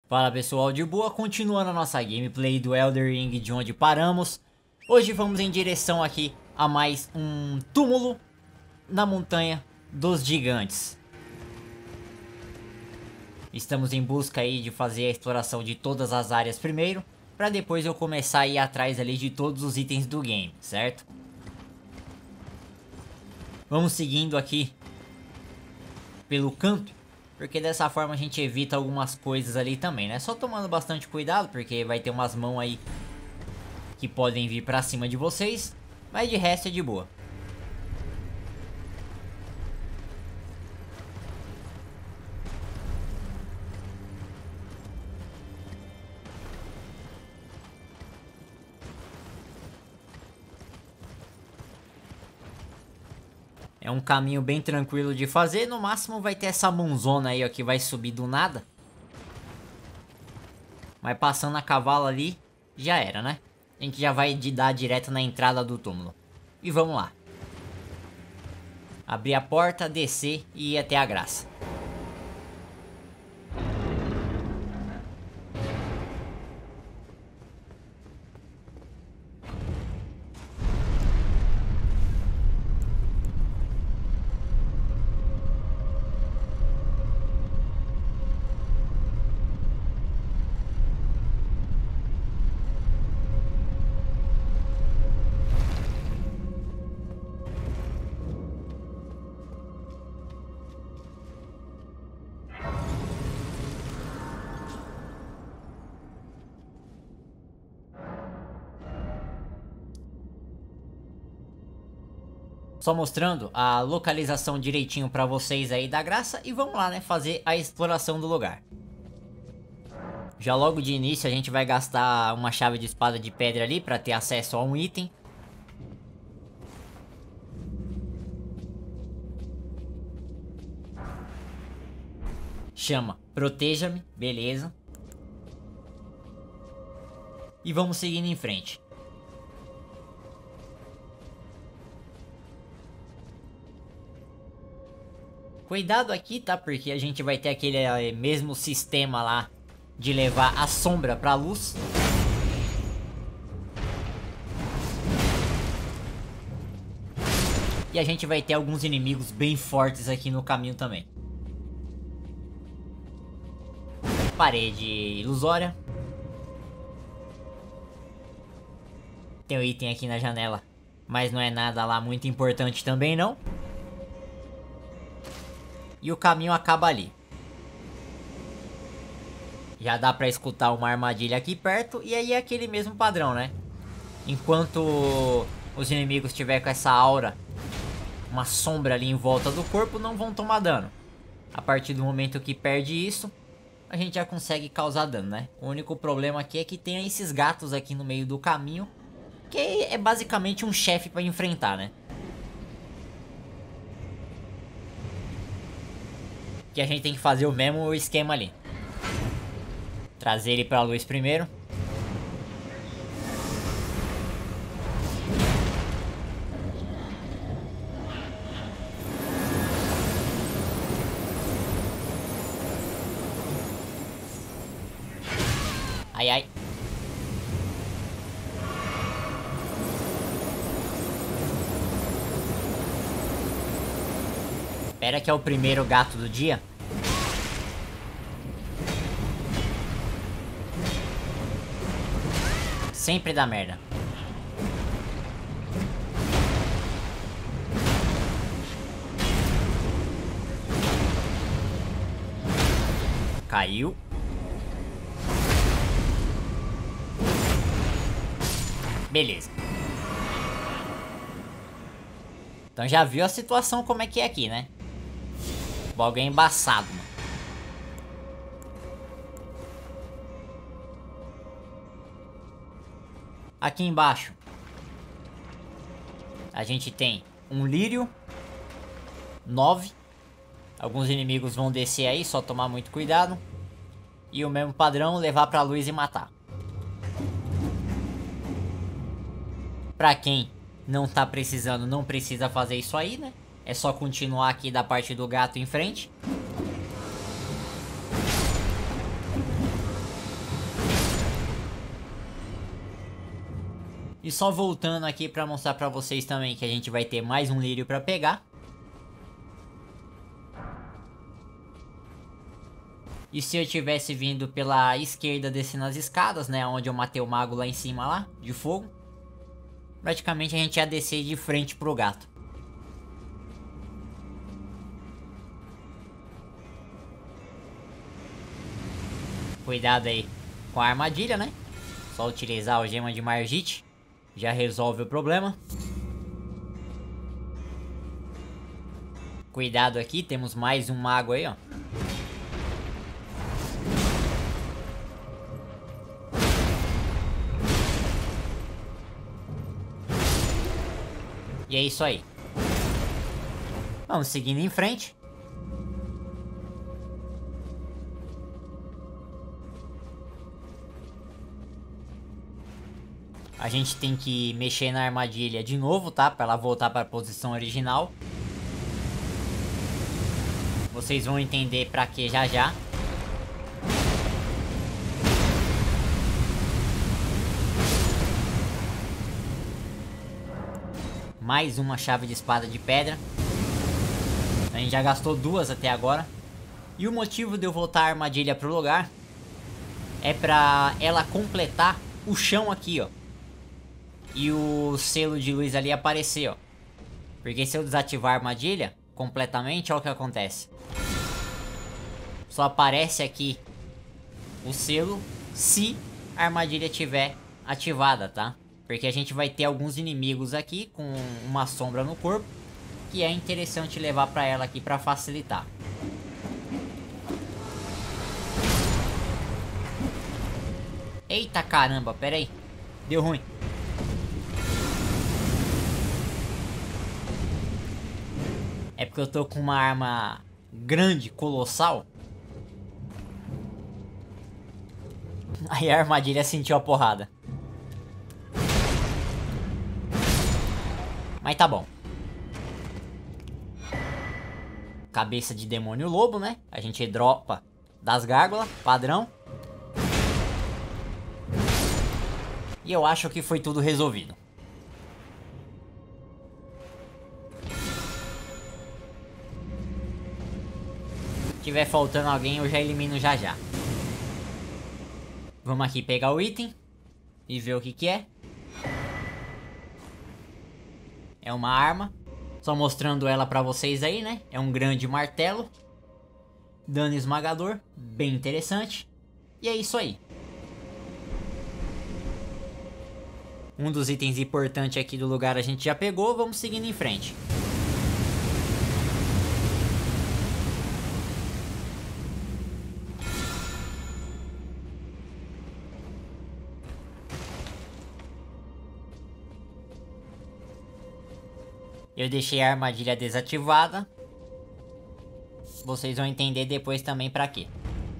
Fala pessoal, de boa, continuando a nossa gameplay do Elden Ring de onde paramos. Hoje vamos em direção aqui a mais um túmulo na montanha dos gigantes. Estamos em busca aí de fazer a exploração de todas as áreas primeiro, para depois eu começar a ir atrás ali de todos os itens do game, certo? Vamos seguindo aqui pelo canto, porque dessa forma a gente evita algumas coisas ali também, né? Só tomando bastante cuidado, porque vai ter umas mãos aí que podem vir pra cima de vocês, mas de resto é de boa. É um caminho bem tranquilo de fazer, no máximo vai ter essa mãozona aí ó, que vai subir do nada. Mas passando a cavalo ali, já era, né? A gente já vai dar direto na entrada do túmulo. E vamos lá. Abrir a porta, descer e ir até a graça. Só mostrando a localização direitinho pra vocês aí da graça. E vamos lá, né, fazer a exploração do lugar. Já logo de início a gente vai gastar uma chave de espada de pedra ali pra ter acesso a um item. Chama Proteja-me, beleza. E vamos seguindo em frente. Cuidado aqui, tá? Porque a gente vai ter aquele mesmo sistema lá de levar a sombra pra luz. E a gente vai ter alguns inimigos bem fortes aqui no caminho também. Parede ilusória. Tem um item aqui na janela, mas não é nada lá muito importante também não. E o caminho acaba ali. Já dá pra escutar uma armadilha aqui perto. E aí é aquele mesmo padrão, né? Enquanto os inimigos estiverem com essa aura, uma sombra ali em volta do corpo, não vão tomar dano. A partir do momento que perde isso, a gente já consegue causar dano, né? O único problema aqui é que tem esses gatos aqui no meio do caminho, que é basicamente um chefe pra enfrentar, né? Que a gente tem que fazer o mesmo esquema ali. Trazer ele pra luz primeiro. Ai, ai. Espera que é o primeiro gato do dia. Sempre dá merda. Caiu. Beleza. Então já viu a situação como é que é aqui, né? O bagulho é embaçado, mano. Aqui embaixo a gente tem um lírio 9. Alguns inimigos vão descer aí, só tomar muito cuidado. E o mesmo padrão, levar pra luz e matar. Pra quem não tá precisando, não precisa fazer isso aí, né? É só continuar aqui da parte do gato em frente. E só voltando aqui pra mostrar pra vocês também que a gente vai ter mais um lírio pra pegar. E se eu tivesse vindo pela esquerda descendo as escadas, né, onde eu matei o mago lá em cima lá, de fogo, praticamente a gente ia descer de frente pro gato. Cuidado aí com a armadilha, né? Só utilizar o gema de Margit já resolve o problema. Cuidado aqui, temos mais um mago aí, ó. E é isso aí. Vamos seguindo em frente. A gente tem que mexer na armadilha de novo, tá? Para ela voltar para a posição original. Vocês vão entender para que já já. Mais uma chave de espada de pedra. A gente já gastou duas até agora. E o motivo de eu voltar a armadilha pro lugar é pra ela completar o chão aqui, ó. E o selo de luz ali aparecer, ó. Porque se eu desativar a armadilha completamente, olha o que acontece. Só aparece aqui o selo se a armadilha estiver ativada, tá? Porque a gente vai ter alguns inimigos aqui com uma sombra no corpo, que é interessante levar pra ela aqui pra facilitar. Eita caramba, pera aí. Deu ruim. É porque eu tô com uma arma grande, colossal. Aí a armadilha sentiu a porrada. Mas tá bom. Cabeça de demônio lobo, né? A gente dropa das gárgulas, padrão. E eu acho que foi tudo resolvido. Se tiver faltando alguém, eu já elimino já já. Vamos aqui pegar o item e ver o que é. É uma arma. Só mostrando ela pra vocês aí, né? É um grande martelo. Dano esmagador. Bem interessante. E é isso aí. Um dos itens importantes aqui do lugar a gente já pegou. Vamos seguindo em frente. Eu deixei a armadilha desativada. Vocês vão entender depois também pra quê.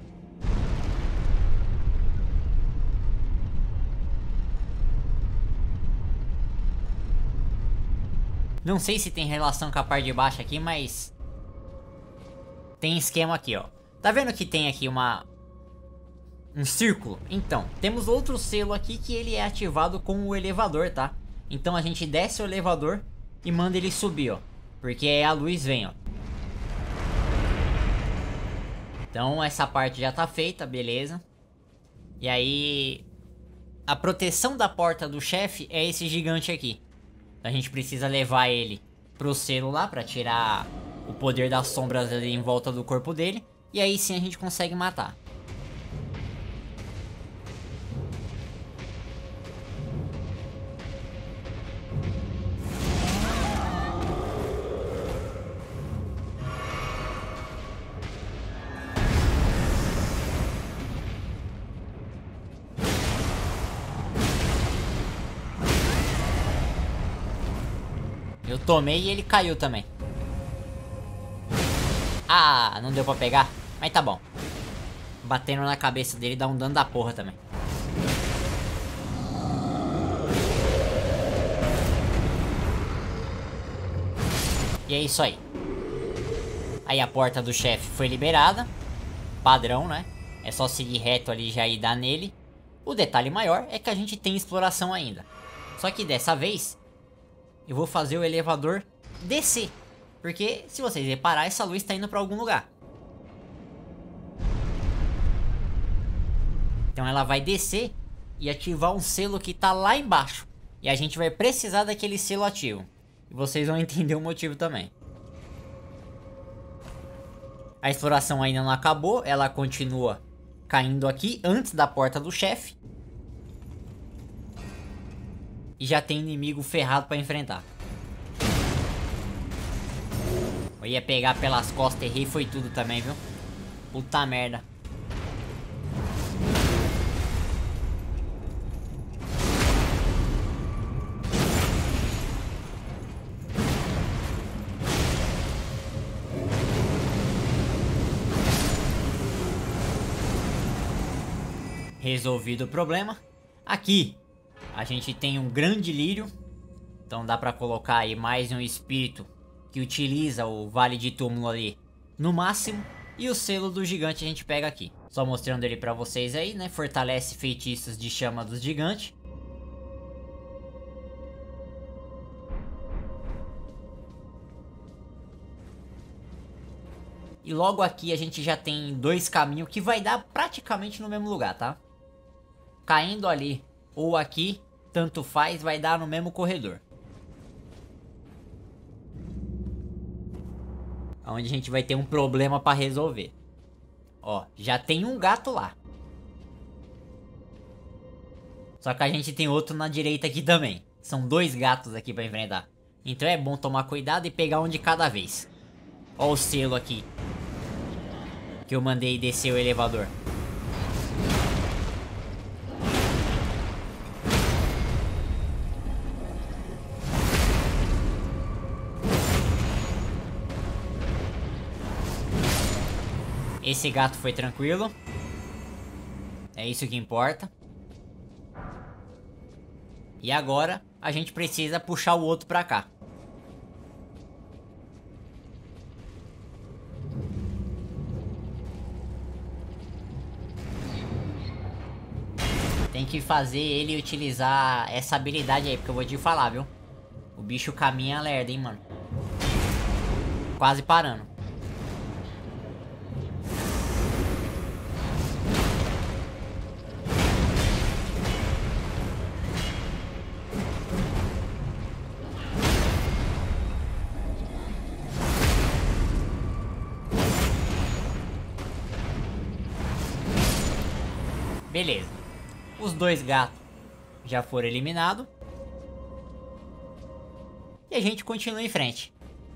Não sei se tem relação com a parte de baixo aqui, mas... tem esquema aqui, ó. Tá vendo que tem aqui um círculo? Então, temos outro selo aqui que ele é ativado com o elevador, tá? Então a gente desce o elevador e manda ele subir, ó. Porque aí a luz vem, ó. Então essa parte já tá feita, beleza. E aí... a proteção da porta do chefe é esse gigante aqui. A gente precisa levar ele pro selo lá pra tirar o poder das sombras ali em volta do corpo dele. E aí sim a gente consegue matar. Eu tomei e ele caiu também. Ah, não deu pra pegar? Mas tá bom. Batendo na cabeça dele dá um dano da porra também. E é isso aí. Aí a porta do chefe foi liberada. Padrão, né? É só seguir reto ali já e dar nele. O detalhe maior é que a gente tem exploração ainda. Só que dessa vez eu vou fazer o elevador descer. Porque se vocês reparar, essa luz está indo para algum lugar. Então ela vai descer e ativar um selo que tá lá embaixo. E a gente vai precisar daquele selo ativo. E vocês vão entender o motivo também. A exploração ainda não acabou, ela continua caindo aqui antes da porta do chefe. E já tem inimigo ferrado para enfrentar. Eu ia pegar pelas costas, errei, foi tudo também, viu? Puta merda. Resolvido o problema. Aqui a gente tem um grande lírio. Então dá pra colocar aí mais um espírito que utiliza o vale de túmulo ali no máximo. E o selo do gigante a gente pega aqui. Só mostrando ele pra vocês aí, né? Fortalece feitiços de chama dos gigantes. E logo aqui a gente já tem dois caminhos que vai dar praticamente no mesmo lugar, tá? Caindo ali ou aqui, tanto faz, vai dar no mesmo corredor. Onde a gente vai ter um problema para resolver. Ó, já tem um gato lá. Só que a gente tem outro na direita aqui também. São dois gatos aqui para enfrentar. Então é bom tomar cuidado e pegar um de cada vez. Ó o selo aqui que eu mandei descer o elevador. Esse gato foi tranquilo. É isso que importa. E agora a gente precisa puxar o outro pra cá. Tem que fazer ele utilizar essa habilidade aí, porque eu vou te falar, viu? O bicho caminha lerdo, hein, mano. Quase parando. Beleza. Os dois gatos já foram eliminados. E a gente continua em frente.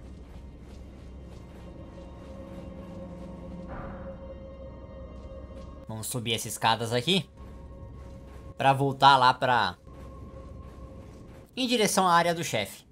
Vamos subir essas escadas aqui. Pra voltar lá pra... em direção à área do chefe.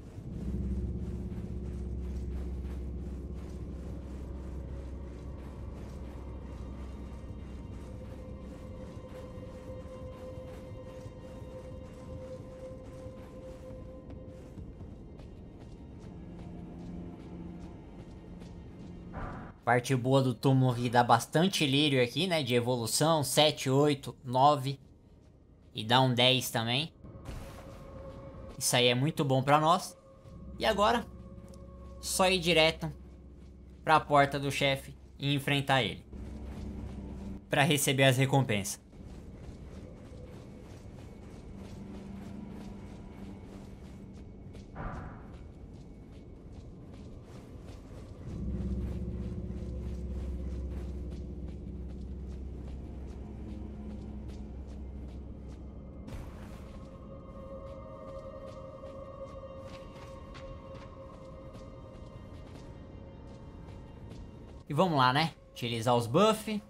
Parte boa do túmulo que dá bastante lírio aqui, né? De evolução, 7, 8, 9. E dá um 10 também. Isso aí é muito bom pra nós. E agora, só ir direto pra porta do chefe e enfrentar ele. Pra receber as recompensas. E vamos lá, né? Utilizar os buffs.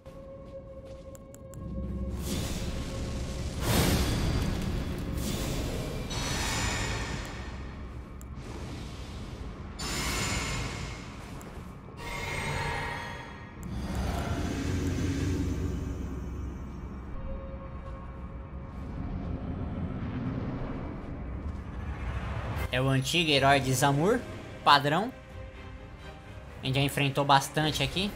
É o antigo herói de Zamur, padrão. A gente já enfrentou bastante aqui.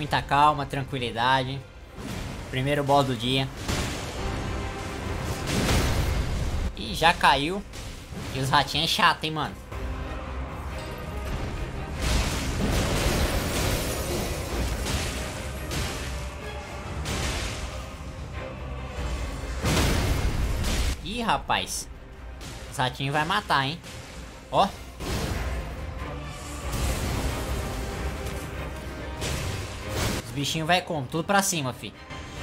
Muita calma, tranquilidade. Primeiro boss do dia. E já caiu. E os ratinhos é chato, hein, mano. Ih, rapaz. Os ratinhos vai matar, hein. Ó. Os bichinhos vai com tudo pra cima, fi.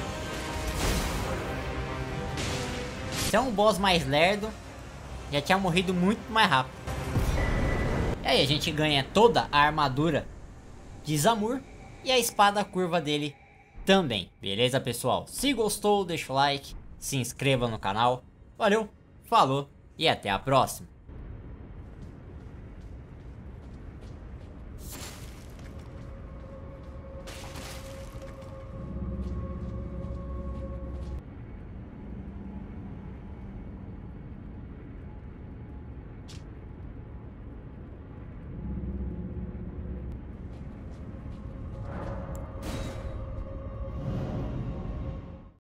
Se é um boss mais lerdo, já tinha morrido muito mais rápido. E aí a gente ganha toda a armadura de Zamur e a espada curva dele também. Beleza, pessoal? Se gostou, deixa o like, se inscreva no canal. Valeu, falou e até a próxima.